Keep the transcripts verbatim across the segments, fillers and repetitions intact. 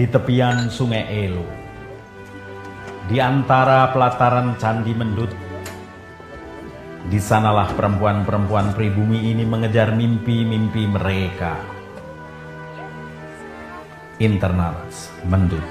di tepian Sungai Elo, di antara pelataran Candi Mendut. Di sanalah perempuan-perempuan pribumi ini mengejar mimpi-mimpi mereka. Internals Mendut.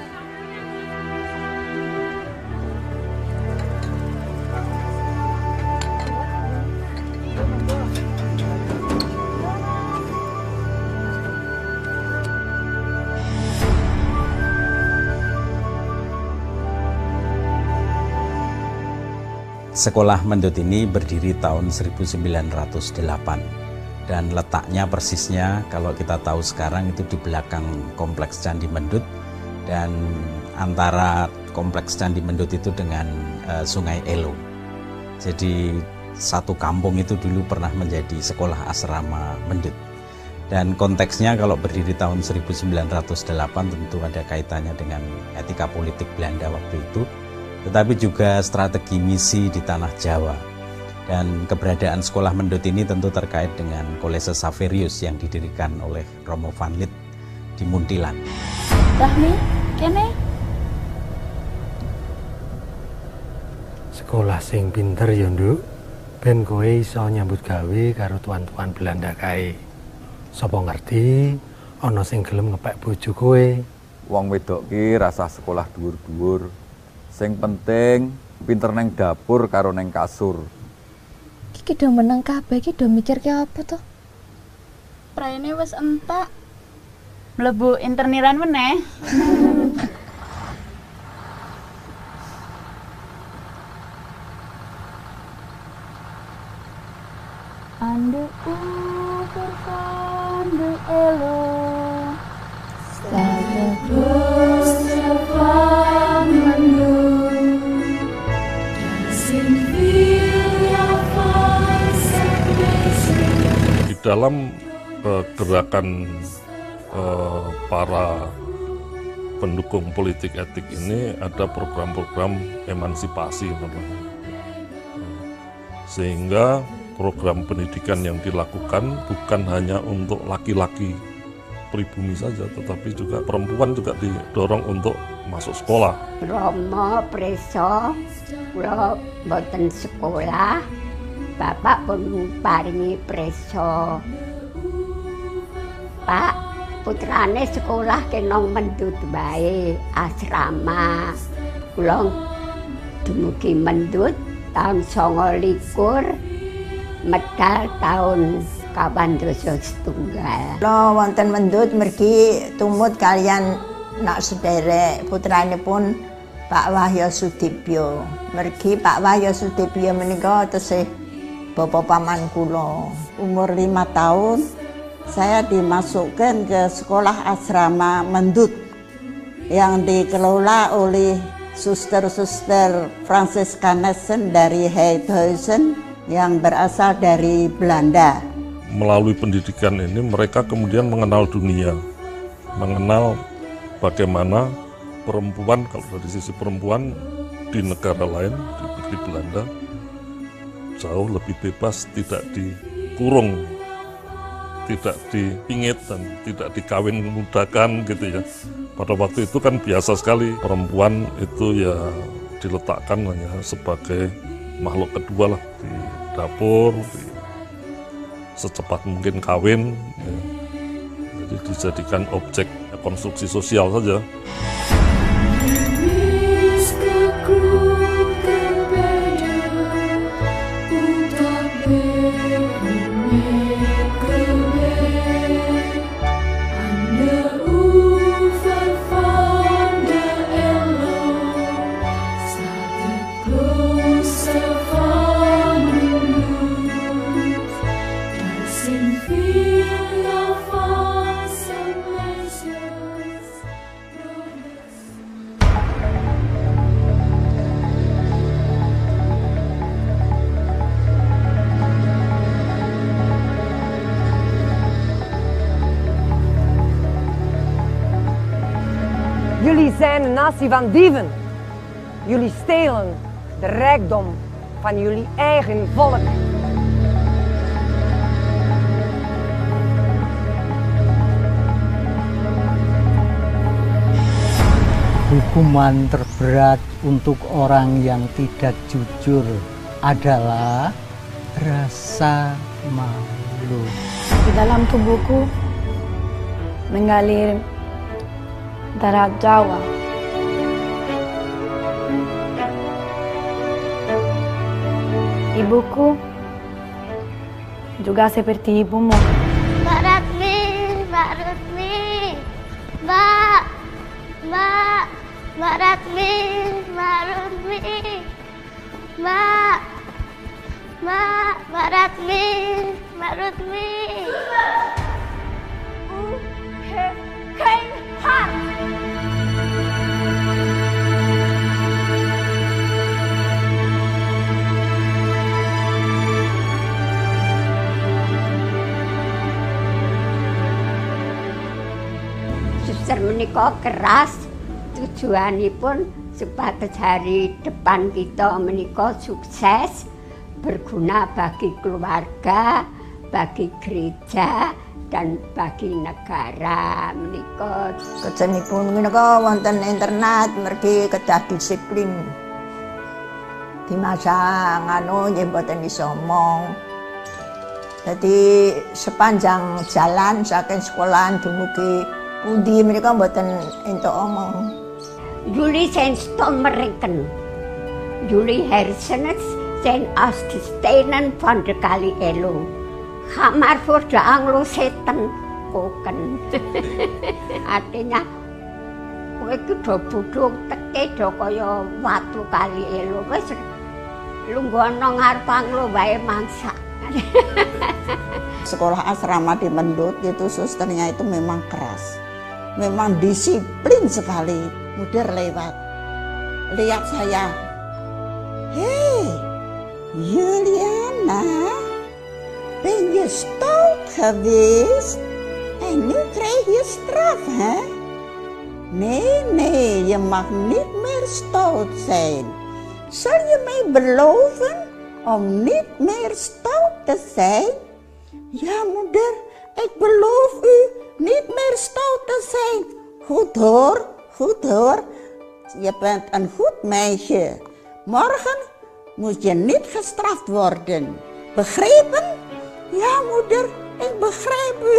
Sekolah Mendut ini berdiri tahun seribu sembilan ratus delapan dan letaknya persisnya kalau kita tahu sekarang itu di belakang Kompleks Candi Mendut, dan antara Kompleks Candi Mendut itu dengan uh, Sungai Elo. Jadi satu kampung itu dulu pernah menjadi sekolah asrama Mendut. Dan konteksnya kalau berdiri tahun seribu sembilan ratus delapan tentu ada kaitannya dengan etika politik Belanda waktu itu, tetapi juga strategi misi di tanah Jawa. Dan keberadaan sekolah Mendut ini tentu terkait dengan Kolese Saverius yang didirikan oleh Romo van Lith di Muntilan. Dahmi, kene? Sekolah sing pinter ya, Nduk. Ben kowe iso nyambut gawe karo tuan-tuan Belanda kae. Sapa ngerti ana sing gelem ngepek bojo kowe. Wong wedok ki rasah sekolah dhuwur-dhuwur. Sing penting pinter neng dapur karo neng kasur. Iki do meneng kabeh iki do mikir ki apa to? Praene wis entek. Mlebu interniran meneh. Ande ufer van de Elo. Staat de kust van Mendut. Di dalam uh, gerakan uh, para pendukung politik etik ini ada program-program emansipasi namanya. Sehingga program pendidikan yang dilakukan bukan hanya untuk laki-laki pribumi saja, tetapi juga perempuan juga didorong untuk masuk sekolah. Romo preso, kula boten sekolah, bapak pun paringi preso. Pak, putrane sekolah kenong Mendut bae, asrama. Kula dumugi Mendut tahun songo likur, medal tahun kapan dosa setunggal. Lo wonten Mendut mergi tumut kalian nak sederek putranipun Pak Wahyo Sudibyo. Mergi Pak Wahyo Sudibyo menika tesih bapa paman kula. Umur lima tahun saya dimasukkan ke sekolah asrama Mendut yang dikelola oleh suster-suster Franciscanesen dari Heidhuizen yang berasal dari Belanda. Melalui pendidikan ini mereka kemudian mengenal dunia, mengenal bagaimana perempuan, kalau dari sisi perempuan di negara lain, di, di Belanda, jauh lebih bebas, tidak dikurung, tidak dipingit dan tidak dikawin mudakan gitu ya. Pada waktu itu kan biasa sekali perempuan itu ya diletakkan hanya sebagai makhluk kedua lah di dapur, di secepat mungkin kawin, ya. Jadi dijadikan objek konstruksi sosial saja. Jullie zijn een natie van dieven. Jullie stelen de rijkdom van jullie eigen volk. Hukuman terberat untuk orang yang tidak jujur adalah rasa malu. Di dalam tubuhku mengalir darah Jawa. Ibuku juga seperti ibumu. Mbak Ratmi, Mbak Ratmi, Mbak, Mbak, Mbak Ratmi, Mbak Ratmi, Mbak, Mbak, Mbak Ratmi, Mbak Ratmi. U have kind heart. Suster menika keras, tujuanipun supados hari depan kita menika sukses, berguna bagi keluarga, bagi gereja, dan bagi negara menika. Kejenipun menika wonten internet mergi kedah disiplin. Di masa nganu nggih mboten iso omong. Jadi sepanjang jalan saking sekolahan dumugi pundi menika mboten entuk omong. Jullie zijn stommereken. Jullie hersenen zijn als de stenen van de Kali Elo. Ga maar voor de Anglo-Zetten koken. Artinya, kowe iki do budhung teke do kaya watu Kali Elo. Wis lungguhana ngarep Anglo wae mangsak. Sekolah asrama di Mendut itu susternya itu memang keras, memang disiplin sekali. Mudir lewat, lihat saya, hei Juliana, ben je stout geweest en nu krijg je straf, hè? Nee, nee, je mag niet meer stout zijn. Zal je mij beloven om niet meer stout te zijn? Ja, moeder, ik beloof u niet meer stout te zijn. Goed hoor, goed hoor. Je bent een goed meisje. Morgen moet je niet gestraft worden. Begrepen? Ja, moeder, ik begrijp u.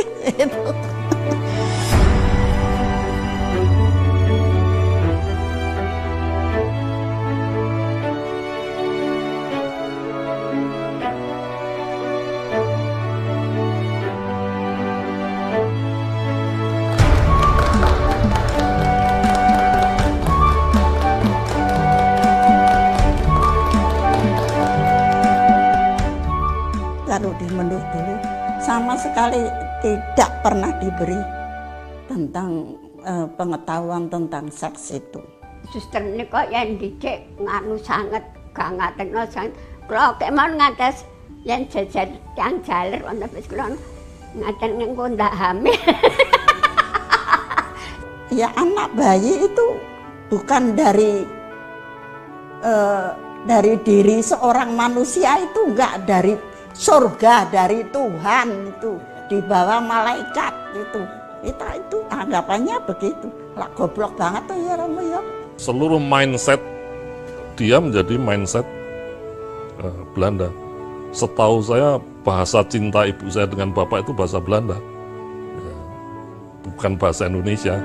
Kalau di Mendut dulu sama sekali tidak pernah diberi tentang uh, pengetahuan tentang seks itu. Suster nika yen dicek nganu sanget gak ngatekno sanget. Kula kemawon ngantos yen jajar yang jaler wonten wis kula ngaten engko ndak hamil. Ya anak bayi itu bukan dari uh, dari diri seorang manusia, itu enggak dari surga, dari Tuhan, itu dibawa malaikat itu. Itu itu anggapannya begitu. Lah goblok banget tuh ya Romo ya. Seluruh mindset dia menjadi mindset uh, Belanda. Setahu saya bahasa cinta ibu saya dengan bapak itu bahasa Belanda, ya, bukan bahasa Indonesia.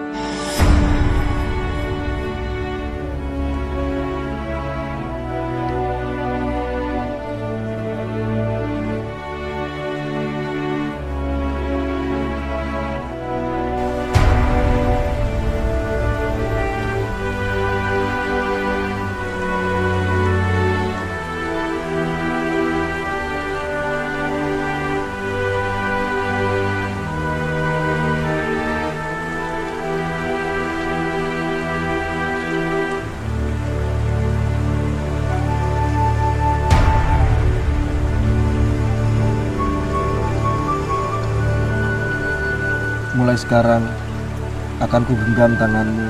Mulai sekarang akan kugenggam tanganmu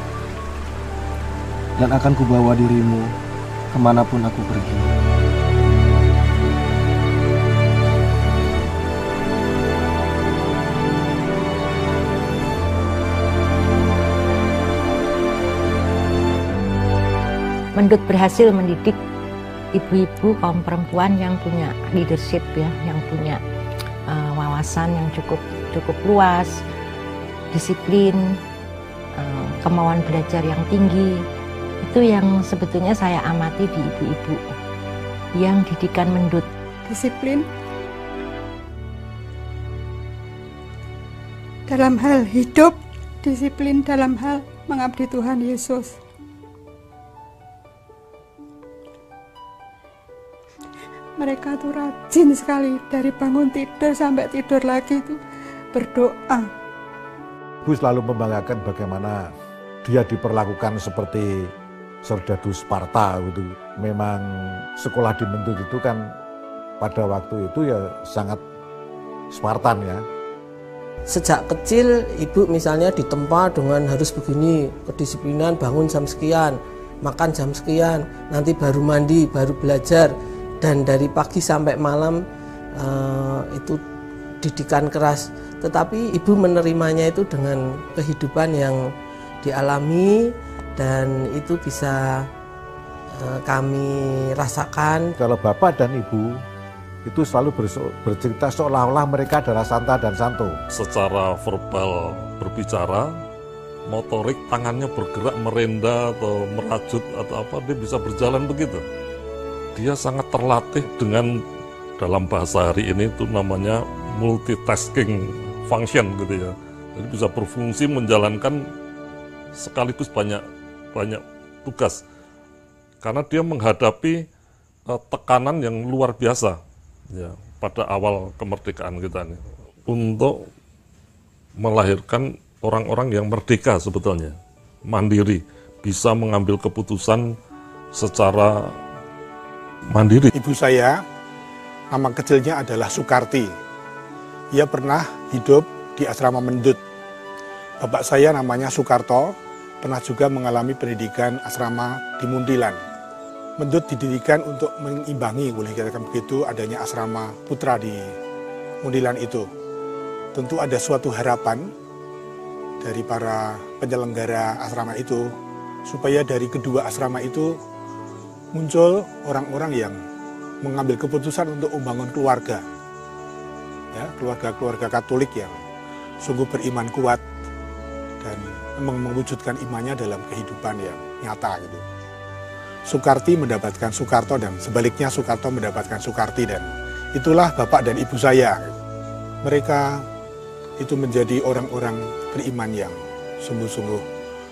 dan akan kubawa dirimu kemanapun aku pergi. Mendut berhasil mendidik ibu-ibu kaum perempuan yang punya leadership ya, yang punya uh, wawasan yang cukup cukup luas, disiplin, uh, kemauan belajar yang tinggi. Itu yang sebetulnya saya amati di ibu-ibu yang didikan Mendut. Disiplin dalam hal hidup, disiplin dalam hal mengabdi Tuhan Yesus. Mereka tuh rajin sekali, dari bangun tidur sampai tidur lagi itu berdoa. Ibu selalu membanggakan bagaimana dia diperlakukan seperti serdadu Sparta gitu. Memang sekolah di Mendut itu kan pada waktu itu ya sangat Spartan ya. Sejak kecil ibu misalnya ditempa dengan harus begini, kedisiplinan bangun jam sekian, makan jam sekian, nanti baru mandi, baru belajar. Dan dari pagi sampai malam uh, itu didikan keras. Tetapi ibu menerimanya itu dengan kehidupan yang dialami dan itu bisa uh, kami rasakan. Kalau bapak dan ibu itu selalu bercerita seolah-olah mereka adalah Santa dan Santo. Secara verbal berbicara, motorik tangannya bergerak merenda atau merajut atau apa, dia bisa berjalan begitu. Dia sangat terlatih dengan, dalam bahasa hari ini itu namanya multitasking function gitu ya. Jadi bisa berfungsi menjalankan sekaligus banyak banyak tugas. Karena dia menghadapi uh, tekanan yang luar biasa ya pada awal kemerdekaan kita nih, untuk melahirkan orang-orang yang merdeka sebetulnya, mandiri, bisa mengambil keputusan secara mandiri. Ibu saya, nama kecilnya adalah Sukarti. Ia pernah hidup di asrama Mendut. Bapak saya namanya Soekarto, pernah juga mengalami pendidikan asrama di Muntilan. Mendut didirikan untuk mengimbangi, boleh dikatakan begitu, adanya asrama putra di Muntilan itu. Tentu ada suatu harapan dari para penyelenggara asrama itu, supaya dari kedua asrama itu muncul orang-orang yang mengambil keputusan untuk membangun keluarga, ya, keluarga-keluarga Katolik yang sungguh beriman kuat dan mewujudkan imannya dalam kehidupan yang nyata gitu. Soekarti mendapatkan Soekarto dan sebaliknya Soekarto mendapatkan Soekarti, dan itulah bapak dan ibu saya. Mereka itu menjadi orang-orang beriman yang sungguh-sungguh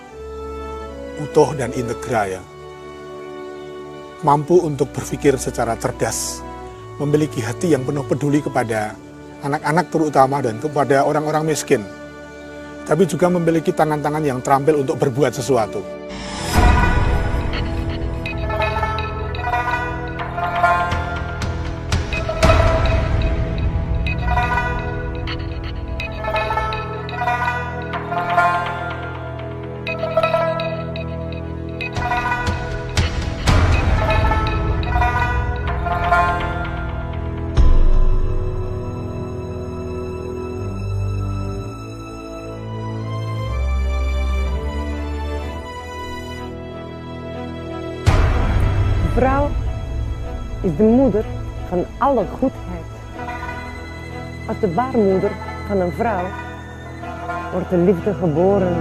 utuh dan integral ya. Mampu untuk berpikir secara cerdas, memiliki hati yang penuh peduli kepada anak-anak terutama dan kepada orang-orang miskin, tapi juga memiliki tangan-tangan yang terampil untuk berbuat sesuatu. Vrouw is de moeder van alle goedheid. Als de baarmoeder van een vrouw wordt de liefde geboren.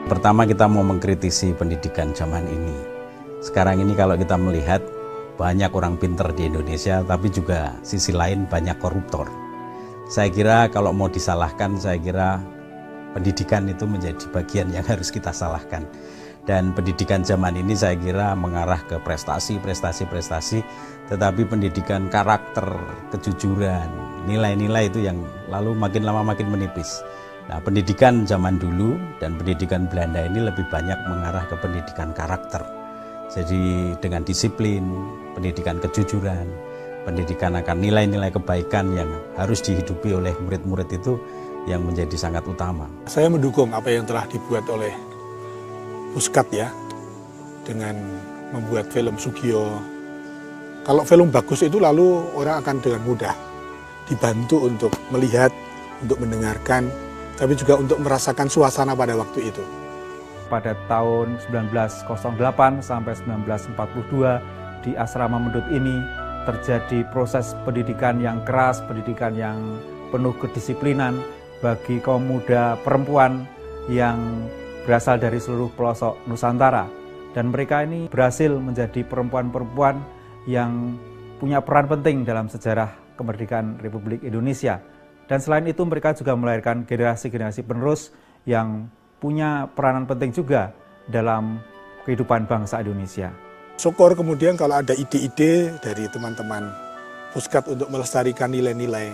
Pertama, kita mau mengkritisi pendidikan zaman ini. Sekarang ini kalau kita melihat banyak orang pinter di Indonesia, tapi juga sisi lain banyak koruptor. Saya kira kalau mau disalahkan, saya kira pendidikan itu menjadi bagian yang harus kita salahkan. Dan pendidikan zaman ini saya kira mengarah ke prestasi, prestasi, prestasi, tetapi pendidikan karakter, kejujuran, nilai-nilai itu yang lalu makin lama makin menipis. Nah, pendidikan zaman dulu dan pendidikan Belanda ini lebih banyak mengarah ke pendidikan karakter. Jadi dengan disiplin, pendidikan kejujuran, pendidikan akan nilai-nilai kebaikan yang harus dihidupi oleh murid-murid itu yang menjadi sangat utama. Saya mendukung apa yang telah dibuat oleh Puskat ya, dengan membuat film Sugio. Kalau film bagus itu lalu orang akan dengan mudah dibantu untuk melihat, untuk mendengarkan, tapi juga untuk merasakan suasana pada waktu itu. Pada tahun sembilan belas nol delapan sampai sembilan belas empat puluh dua di Asrama Mendut ini terjadi proses pendidikan yang keras, pendidikan yang penuh kedisiplinan bagi kaum muda perempuan yang berasal dari seluruh pelosok Nusantara. Dan mereka ini berhasil menjadi perempuan-perempuan yang punya peran penting dalam sejarah kemerdekaan Republik Indonesia. Dan selain itu mereka juga melahirkan generasi-generasi penerus yang punya peranan penting juga dalam kehidupan bangsa Indonesia. Syukur kemudian kalau ada ide-ide dari teman-teman Puskat untuk melestarikan nilai-nilai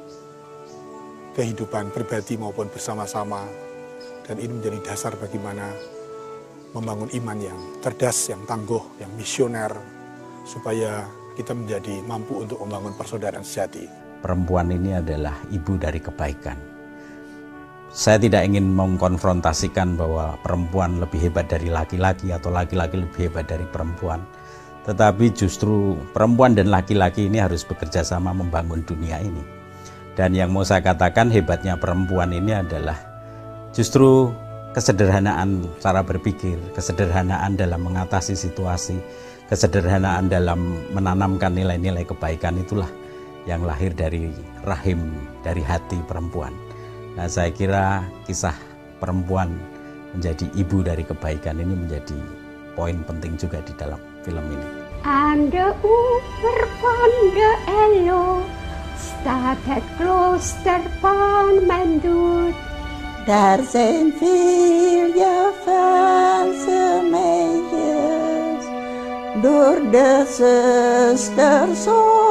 kehidupan pribadi maupun bersama-sama. Dan ini menjadi dasar bagaimana membangun iman yang cerdas, yang tangguh, yang misioner, supaya kita menjadi mampu untuk membangun persaudaraan sejati. Perempuan ini adalah ibu dari kebaikan. Saya tidak ingin mengkonfrontasikan bahwa perempuan lebih hebat dari laki-laki atau laki-laki lebih hebat dari perempuan. Tetapi justru perempuan dan laki-laki ini harus bekerja sama membangun dunia ini. Dan yang mau saya katakan hebatnya perempuan ini adalah justru kesederhanaan cara berpikir, kesederhanaan dalam mengatasi situasi, kesederhanaan dalam menanamkan nilai-nilai kebaikan itulah yang lahir dari rahim, dari hati perempuan. Nah, saya kira kisah perempuan menjadi ibu dari kebaikan ini menjadi poin penting juga di dalam film ini. Ande over van de Ello staat het klooster van Mendut. Daar zijn veel Javaanse meisjes door de zusters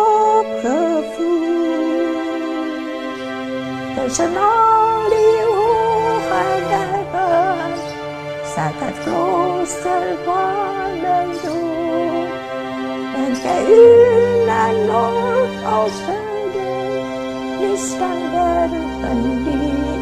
opgevoed. Tussen al die hoge dagen staat het klooster van Mendut. En gij u naar noord als verder, die standaarden die